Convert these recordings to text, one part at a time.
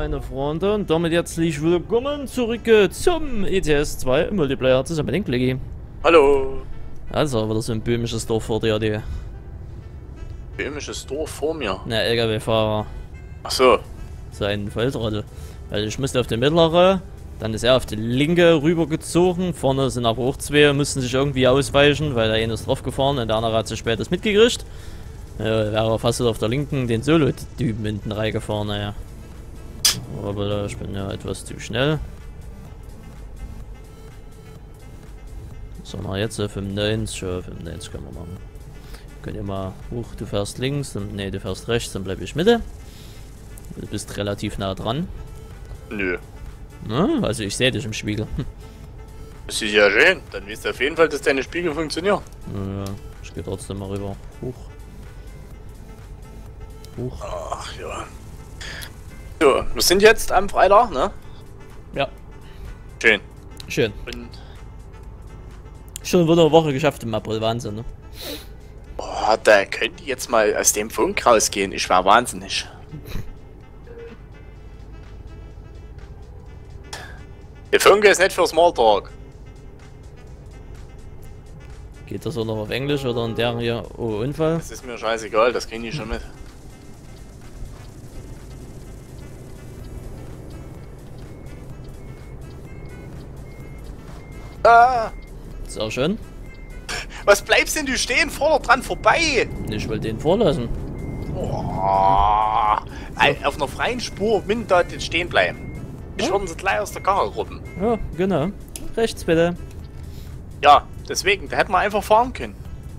meine Freunde, und damit herzlich willkommen zurück zum ETS 2 Multiplayer zusammen mit dem Klicki. Hallo. Also, wieder so ein böhmisches Dorf vor dir, die. Böhmisches Dorf vor mir? Na, LKW-Fahrer. Ach so. Sein Volltrottel. Weil ich musste auf die mittlere, dann ist er auf die linke rübergezogen, vorne sind aber auch zwei, mussten sich irgendwie ausweichen, weil der eine ist drauf gefahren und der andere hat sich später mitgekriegt. Wäre fast auf der linken den Solo-Typen hinten reingefahren, naja. Aber ich bin ja etwas zu schnell. So, mal jetzt 95, 95 können wir machen. Können wir mal hoch, du fährst links, ne, du fährst rechts, dann bleibe ich Mitte. Du bist relativ nah dran. Nö. Na, also ich sehe dich im Spiegel. Das ist ja schön. Dann weißt du auf jeden Fall, dass deine Spiegel funktionieren. Ja, ich gehe trotzdem mal rüber. Hoch. Hoch. Ach ja. So, wir sind jetzt am Freitag, ne? Ja. Schön. Schön. Und Schon wieder eine Woche geschafft im April, Wahnsinn, ne? boah, da könnte ich jetzt mal aus dem Funk rausgehen. Ich war wahnsinnig. Der Funke ist nicht für Smalltalk. Geht das auch noch auf Englisch oder in der hier? Oh, Unfall? Das ist mir scheißegal, das kriege ich schon mit. Ah! Ist auch schön. Was bleibst denn du stehen? Vorne dran vorbei! Ich will den vorlassen. Boah. Auf einer freien Spur mitten da stehen bleiben. Ich würde sie gleich aus der Karre ruppen. Ja, genau. Rechts bitte. Ja, deswegen, da hätten wir einfach fahren können.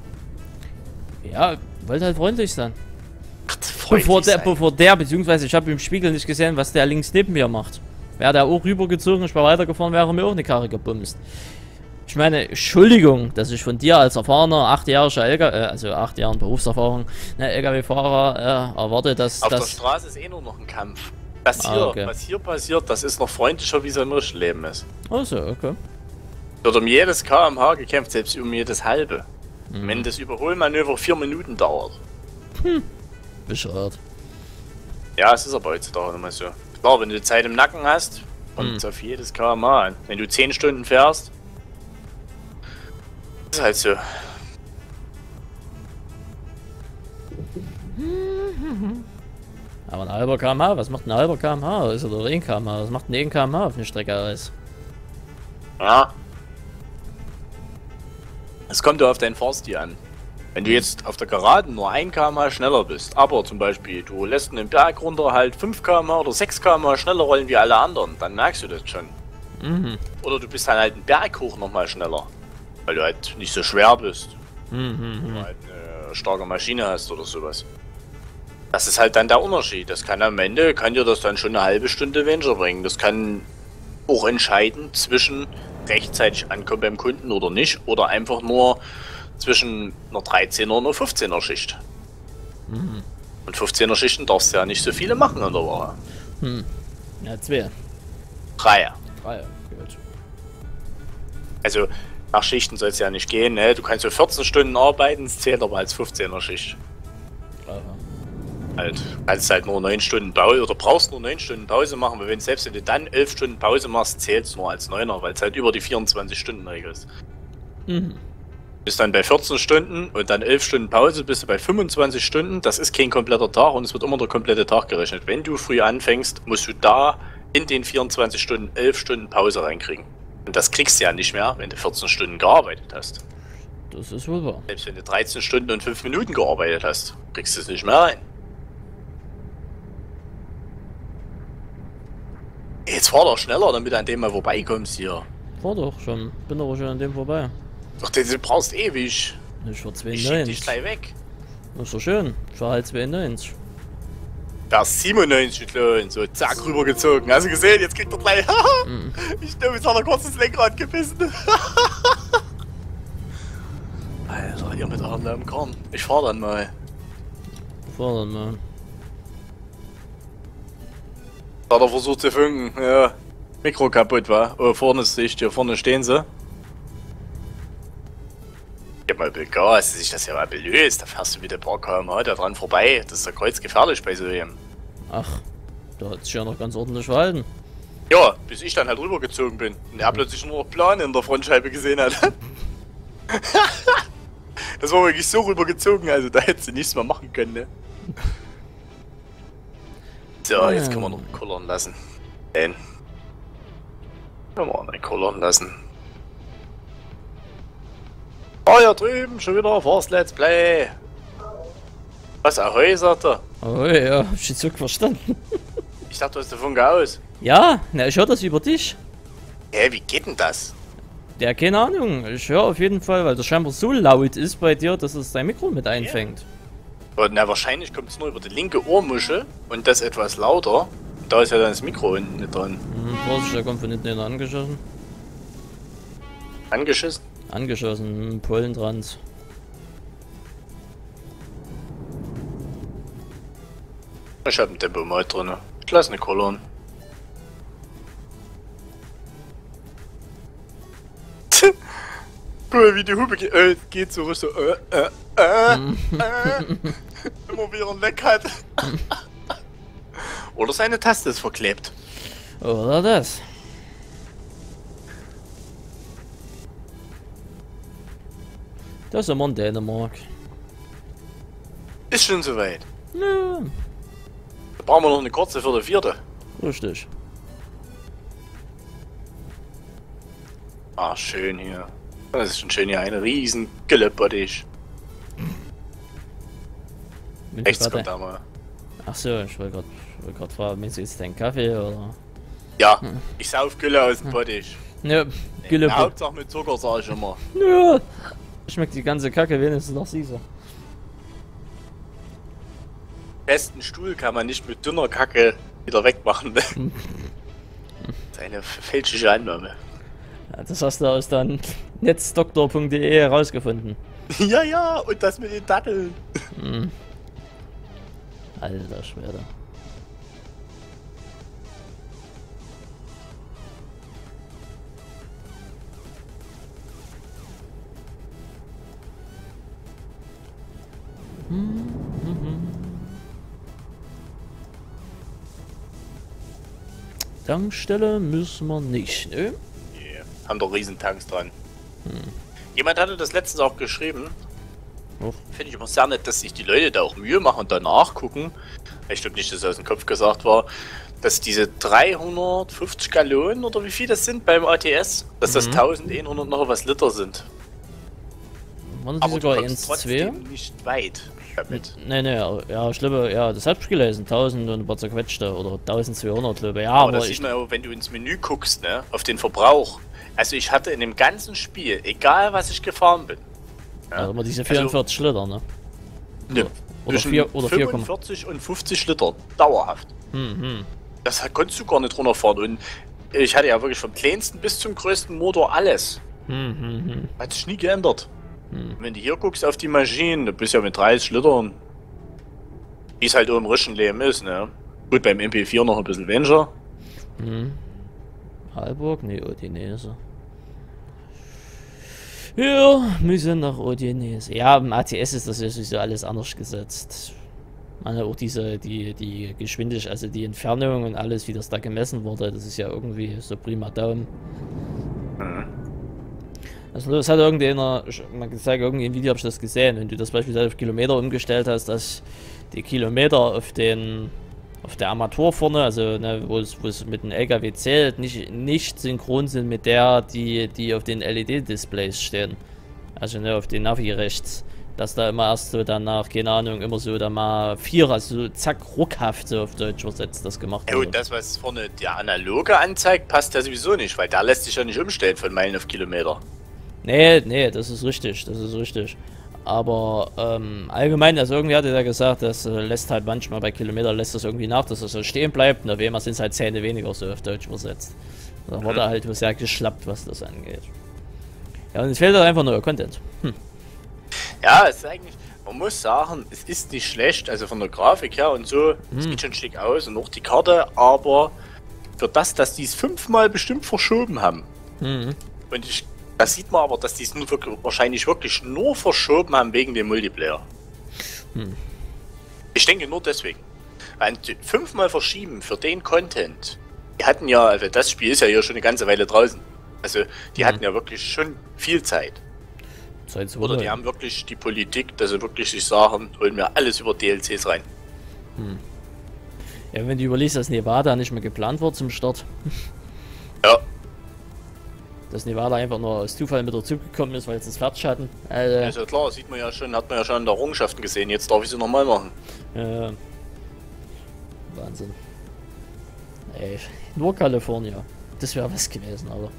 Ja, wollte halt freundlich sein. Freundlich Bevor der, beziehungsweise ich habe im Spiegel nicht gesehen, was der links neben mir macht. Wäre der auch rübergezogen, ich war weitergefahren, wäre mir auch eine Karre gebumst. Ich meine, Entschuldigung, dass ich von dir als erfahrener 8-jähriger also 8 Jahren Berufserfahrung, LKW-Fahrer erwarte, dass Auf das... der Straße ist eh nur noch ein Kampf. Das hier, okay. was hier passiert, das ist noch freundlicher, wie es im richtigen Leben ist. Achso, okay. Wird um jedes km/h gekämpft, selbst um jedes halbe. Wenn das Überholmanöver 4 Minuten dauert. Bescheuert. Ja, es ist aber heutzutage immer so. Klar, wenn du die Zeit im Nacken hast, kommt es auf jedes km/h an. Wenn du 10 Stunden fährst, ist halt so. Aber ein halber km/h, was macht ein halber km/h? Ist oder 1 km/h? Was macht ein 1 km/h auf eine Strecke aus? Ja. Es kommt ja auf deinen Fahrstil an. Wenn du jetzt auf der Geraden nur 1 km/h schneller bist, aber zum Beispiel du lässt einen Berg runter halt 5 km/h oder 6 km/h schneller rollen wie alle anderen, dann merkst du das schon. Oder du bist dann halt einen Berg hoch nochmal schneller, weil du halt nicht so schwer bist. Oder halt eine starke Maschine hast oder sowas. Das ist halt dann der Unterschied. Das kann am Ende, kann dir das dann schon eine halbe Stunde weniger bringen. Das kann auch entscheiden zwischen rechtzeitig ankommen beim Kunden oder nicht. Oder einfach nur zwischen einer 13er und einer 15er Schicht. Und 15er Schichten darfst du ja nicht so viele machen in der Woche. Ja, 2. 3. 3, gut. Also nach Schichten soll es ja nicht gehen. Ne? Du kannst so 14 Stunden arbeiten, es zählt aber als 15er Schicht. Halt, kannst halt nur 9 Stunden Pause oder brauchst nur 9 Stunden Pause machen, weil selbst wenn du dann 11 Stunden Pause machst, zählt es nur als 9er, weil es halt über die 24 Stunden Regel ist. Bist dann bei 14 Stunden und dann 11 Stunden Pause, bist du bei 25 Stunden, das ist kein kompletter Tag und es wird immer der komplette Tag gerechnet. Wenn du früh anfängst, musst du da in den 24 Stunden 11 Stunden Pause reinkriegen. Und das kriegst du ja nicht mehr, wenn du 14 Stunden gearbeitet hast. Das ist wohl wahr. Selbst wenn du 13 Stunden und 5 Minuten gearbeitet hast, kriegst du es nicht mehr rein. Jetzt fahr doch schneller, damit du an dem mal vorbeikommst hier. Fahr doch schon. Bin aber schon an dem vorbei. Doch, du brauchst ewig. Ich fahr Ich schieb dich 92. gleich weg. Das ist doch schön. Ich fahr halt 92. Da ist 97 und so zack rübergezogen. Hast du gesehen? Jetzt kriegt er gleich. Ich glaube, jetzt hat er kurz das Lenkrad gebissen. Alter, ihr mit Arm am Korn. Ich fahr dann mal. Fahr dann mal. Hat er versucht zu funken. Ja. Mikro kaputt war. Oh, vorne ist Licht. Hier vorne stehen sie. Gib mal Gas, dass sich das ja mal belöst. Da fährst du mit dem paar km/h da dran vorbei. Das ist ja kreuzgefährlich bei so einem. Ach. Da hat sich ja noch ganz ordentlich verhalten. Ja, bis ich dann halt rübergezogen bin und er plötzlich nur noch Plan in der Frontscheibe gesehen hat. Das war wirklich so rübergezogen, also da hättest du nichts mehr machen können, ne? So, jetzt können wir noch kullern lassen. Können wir auch nicht kullern lassen. Oh, ja drüben, schon wieder Forst Let's Play. Was, Ahoi, sagt er? Oh ja, hab ich jetzt so verstanden. Ich dachte, du hast den Funke aus. Ja, na, ich höre das über dich. Hä, wie geht denn das? Ja, keine Ahnung. Ich höre auf jeden Fall, weil das scheinbar so laut ist bei dir, dass es dein Mikro mit einfängt. Und na, wahrscheinlich kommt es nur über die linke Ohrmuschel und das etwas lauter. Da ist ja dann das Mikro hinten nicht dran. Vorsicht, da kommt von hinten einer angeschossen. Angeschissen? Angeschossen, Pollentrans. Ich hab ein Tempomat drin. Ich lass eine Kolonne. Guck mal, wie die Hupe geht so richtig so. Immer wieder ein Leck hat. Oder seine Taste ist verklebt. Oder das. Das ist immer in Dänemark. Ist schon soweit. Ja, Da brauchen wir noch eine kurze für die vierte. richtig. Ah, schön hier. Das ist schon schön hier, eine riesen Güllebottich. Rechts kommt da mal. Achso, ich wollte gerade fragen, meinst du jetzt deinen Kaffee oder? Ja, ich sauf Gülle aus dem Bottich. Ja, Gülle. Hauptsache mit Zucker, sag ich immer. Ja, schmeckt die ganze Kacke wenigstens noch süßer. Besten Stuhl kann man nicht mit dünner Kacke wieder wegmachen. Das ist eine fälschliche Annahme. Ja, das hast du aus dann netzdoktor.de herausgefunden. Ja, ja, und das mit den Datteln. Alter Schwede. Tankstelle müssen wir nicht, ne? Yeah. Haben doch Riesentanks dran. Jemand hatte das letztens auch geschrieben. Oh. Finde ich immer sehr nett, dass sich die Leute da auch Mühe machen und danach gucken. Ich glaube nicht, dass es aus dem Kopf gesagt war, dass diese 350 Gallonen oder wie viel das sind beim ATS, dass das 1100 noch was Liter sind. Waren die Aber sogar du kommst 1,2? trotzdem nicht weit damit. Nee, ja, ich glaube, ja, das hab ich gelesen, 1000 und ein paar zerquetschte oder 1200, glaube ich. Ja, Aber aber das sieht man ja, wenn du ins Menü guckst, ne, auf den Verbrauch. Also ich hatte in dem ganzen Spiel, egal was ich gefahren bin, ja, also immer diese 44 Liter, ne? ne, Oder zwischen 4 oder 4, 45 und 50 Liter, dauerhaft. Das konntest du gar nicht runterfahren und ich hatte ja wirklich vom kleinsten bis zum größten Motor alles. Hat sich nie geändert. Wenn du hier guckst auf die Maschinen, du bist ja mit 30 Litern, wie es halt oben im Rischenleben ist, ne? Gut, beim MP4 noch ein bisschen weniger. Halburg? Ne, Odinese. Ja, müssen nach Odinese. Ja, im ATS ist das ja sowieso alles anders gesetzt. Man hat auch die Geschwindigkeit, also die Entfernung und alles, wie das da gemessen wurde, das ist ja irgendwie so prima Daumen. Also das hat irgendeiner, man kann sagen, irgendwie im Video habe ich das gesehen, wenn du das beispielsweise auf Kilometer umgestellt hast, dass die Kilometer auf der Armatur vorne, also ne, wo es mit dem LKW zählt, nicht synchron sind mit der, die auf den LED-Displays stehen. Also ne, auf den Navi rechts. Dass da immer erst so danach, keine Ahnung, immer so da mal 4, also so zack, ruckhaft so auf Deutsch übersetzt das gemacht Ja, und das, was vorne der analoge anzeigt, passt ja sowieso nicht, weil da lässt sich ja nicht umstellen von Meilen auf Kilometer. Nee, das ist richtig, Aber allgemein, also irgendwie hatte er gesagt, das lässt halt manchmal bei Kilometer lässt das irgendwie nach, dass das so stehen bleibt und auf einmal sind es halt Zähne weniger so auf Deutsch übersetzt. Da wurde halt sehr geschlappt, was das angeht. Ja, und es fehlt halt einfach neuer Content. Ja, es ist eigentlich, man muss sagen, es ist nicht schlecht, also von der Grafik her und so, es sieht schon schick aus und auch die Karte, aber für das, dass die es 5-mal bestimmt verschoben haben. Und da sieht man aber, dass die es wahrscheinlich wirklich nur verschoben haben wegen dem Multiplayer. Ich denke nur deswegen. Fünfmal verschieben für den Content. Die hatten ja, also das Spiel ist ja hier schon eine ganze Weile draußen. Also die hatten ja wirklich schon viel Zeit. Oder die haben wirklich die Politik, dass sie wirklich sich sagen, holen wir alles über DLCs rein. Ja, wenn du überlegst, dass Nevada nicht mehr geplant wird zum Start. Ja. Dass Nevada einfach nur aus Zufall mit dazugekommen ist, weil sie es fertig hatten. Also klar, sieht man ja schon, hat man ja schon in der Errungenschaften gesehen. Jetzt darf ich sie nochmal machen. Wahnsinn. Ey, nur California. Das wäre was gewesen, aber.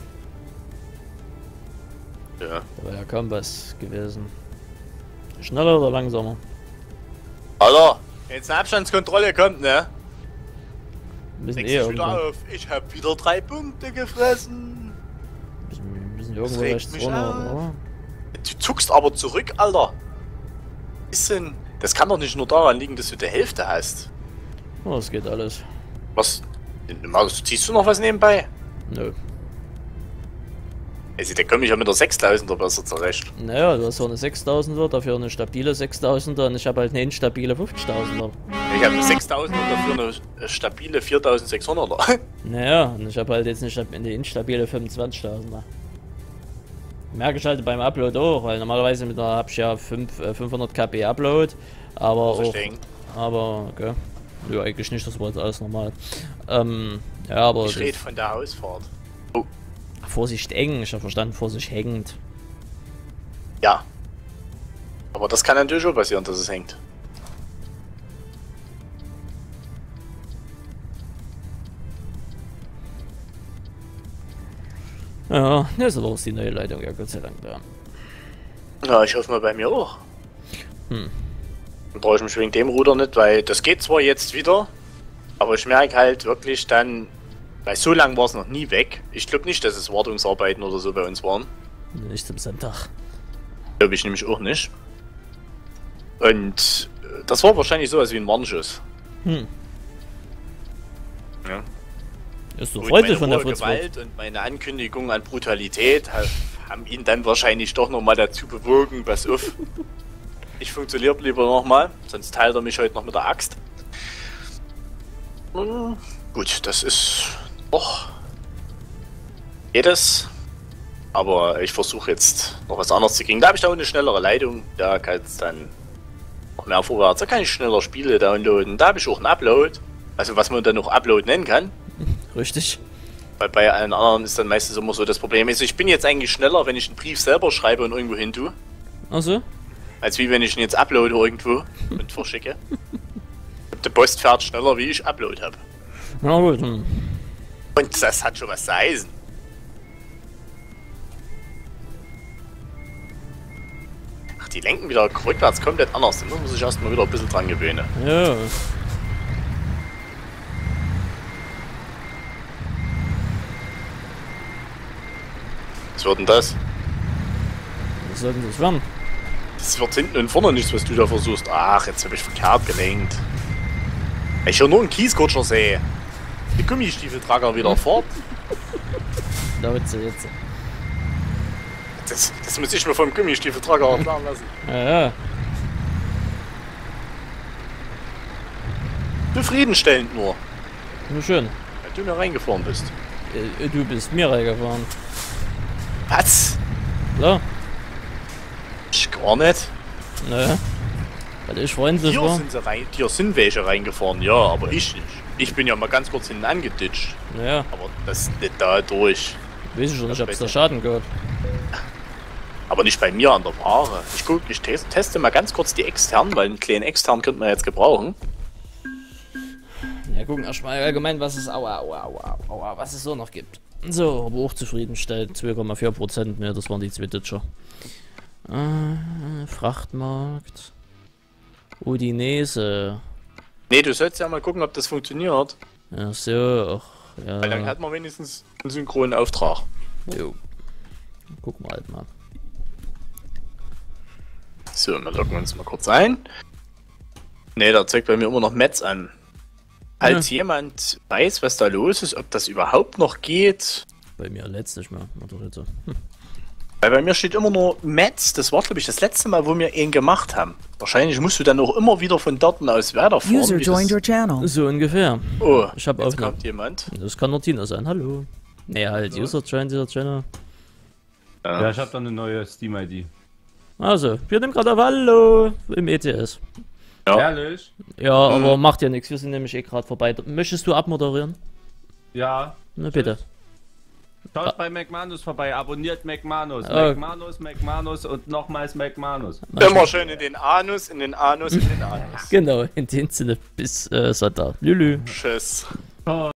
Ja. Da wäre ja kaum was gewesen. Schneller oder langsamer? Alter, jetzt eine Abstandskontrolle kommt, ne? Müssen Legst dich wieder auf. Ich hab wieder 3 Punkte gefressen. Müssen irgendwo rechts runter, oder? Du zuckst aber zurück, Alter. Ist denn? Das kann doch nicht nur daran liegen, dass du die Hälfte hast. Oh, das geht alles. Was? Ziehst du noch was nebenbei? Nö. Also, da komme ich ja mit der 6000er besser zurecht. Naja, du hast so eine 6000er, dafür eine stabile 6000er und ich habe halt eine instabile 50.000er. Ich habe eine 6000er und dafür eine stabile 4600er. Naja, und ich habe halt jetzt eine instabile 25.000er. Merke ich halt beim Upload auch, weil normalerweise mit der habe ich ja 500 KB Upload, aber auch, aber okay. Ja, eigentlich nicht, das war jetzt alles normal. Ja, aber ich rede von der Ausfahrt. Oh. Vorsicht eng, ich habe verstanden, Vorsicht hängend. Ja. Aber das kann natürlich schon passieren, dass es hängt. Ja, jetzt aber ist die neue Leitung ja Gott sei Dank da. Ja, ich hoffe mal bei mir auch. Dann brauche ich mich wegen dem Ruder nicht, weil das geht zwar jetzt wieder, aber ich merke halt wirklich dann, weil so lange war es noch nie weg. Ich glaube nicht, dass es Wartungsarbeiten oder so bei uns waren. Nicht zum Sonntag. Glaube ich nämlich auch nicht. Und das war wahrscheinlich sowas wie ein Warnschuss. Ja. Ist doch freundlich von der Gewalt und meine Ankündigung an Brutalität haben ihn dann wahrscheinlich doch nochmal dazu bewogen, pass auf. Ich funktioniere lieber nochmal, sonst teilt er mich heute noch mit der Axt. Gut, das ist doch jedes. Aber ich versuche jetzt noch was anderes zu kriegen. Da habe ich da auch eine schnellere Leitung, da kann es dann noch mehr vorwärts. Da kann ich schneller Spiele downloaden. Da habe ich auch einen Upload, also was man dann noch Upload nennen kann. Richtig. Weil bei allen anderen ist dann meistens immer so das Problem. Also ich bin jetzt eigentlich schneller, wenn ich einen Brief selber schreibe und irgendwo hin tue. Ach so? Als wie wenn ich ihn jetzt uploade irgendwo und verschicke. Der Post fährt schneller, wie ich Upload habe. Na gut. Und das hat schon was zu heißen. Ach, die lenken wieder rückwärts komplett anders. Da muss man sich erstmal wieder ein bisschen dran gewöhnen. Ja. Was wird denn das? Was soll denn das werden? Das wird hinten und vorne nichts, was du da versuchst. Ach, jetzt habe ich verkehrt gelenkt. Ich hier nur einen Kieskutscher sehe. Die Gummistiefeltrager wieder fort. Da wird's jetzt. Das muss ich mir vom Gummistiefeltrager erklären lassen. Ja. Zufriedenstellend nur. Nur schön. Wenn du mir reingefahren bist. Du bist mir reingefahren. Was? Ja. Ich gar nicht. Naja. Weil ich freundlich Hier war. sind sie rein, hier sind welche reingefahren, ja, aber ich nicht. Ich bin ja mal ganz kurz hinten angeditscht. Naja. Aber das nicht da durch. Weiß ich schon, ich hab's da Schaden gehabt. Aber nicht bei mir an der Ware. Ich teste mal ganz kurz die externen, weil einen kleinen externen könnte man jetzt gebrauchen. Ja, gucken erstmal allgemein, was es was es so noch gibt. So, aber auch zufriedenstellend. 2,4%, ne, das waren die 2 Ditcher. Frachtmarkt. Udinese. Nee, du sollst ja mal gucken, ob das funktioniert. Ja, so, ach, ja. Weil dann hat man wenigstens einen synchronen Auftrag. Jo. Gucken wir halt mal. So, wir loggen uns mal kurz ein. Ne, da zeigt bei mir immer noch Metz an. Als jemand weiß, was da los ist, ob das überhaupt noch geht. Bei mir letztlich mehr. Weil bei mir steht immer nur Metz, das war glaube ich das letzte Mal, wo wir ihn gemacht haben. Wahrscheinlich musst du dann auch immer wieder von dort aus weiterfahren. User joined your channel. So ungefähr. Oh, Ich habe auch jetzt noch. kommt jemand. Das kann nur Tina sein, hallo. Nee, halt, User joined dieser Channel. Ja, ich habe da eine neue Steam-ID. Also, wir nehmen gerade auf Hallo im ETS. Ja. Ehrlich? Ja, aber macht ja nichts, wir sind nämlich eh gerade vorbei. Möchtest du abmoderieren? Ja. Na bitte. Schaut bei McManus vorbei, abonniert McManus. Ah. McManus und nochmals McManus. Immer schön in den Anus, in den Anus, in den Anus. Genau, in dem Sinne bis Sonntag. Lülü. Tschüss.